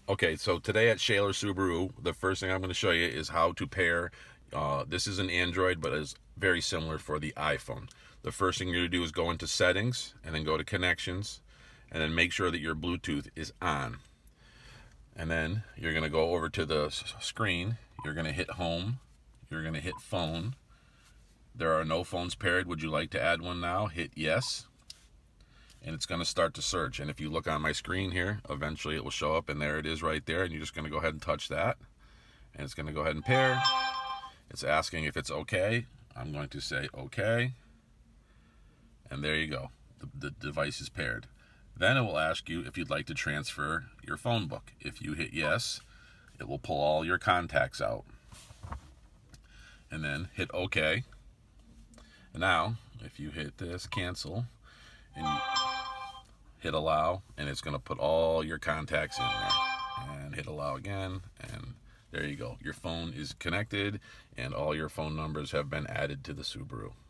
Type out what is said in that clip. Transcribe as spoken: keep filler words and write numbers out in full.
Okay, so today at Shaler Subaru, the first thing I'm going to show you is how to pair. Uh, this is an Android, but is very similar for the iPhone. The first thing you're going to do is go into Settings, and then go to Connections, and then make sure that your Bluetooth is on. And then you're going to go over to the screen. You're going to hit Home. You're going to hit Phone. There are no phones paired. Would you like to add one now? Hit Yes. And it's going to start to search. And if you look on my screen here, eventually it will show up, and there it is right there. And you're just going to go ahead and touch that, and it's going to go ahead and pair. It's asking if it's okay. I'm going to say okay, and there you go. The, the device is paired. Then it will ask you if you'd like to transfer your phone book. If you hit yes, it will pull all your contacts out, and then hit okay. And now if you hit this cancel and you hit allow, and it's going to put all your contacts in there, and hit allow again, and there you go. Your phone is connected, and all your phone numbers have been added to the Subaru.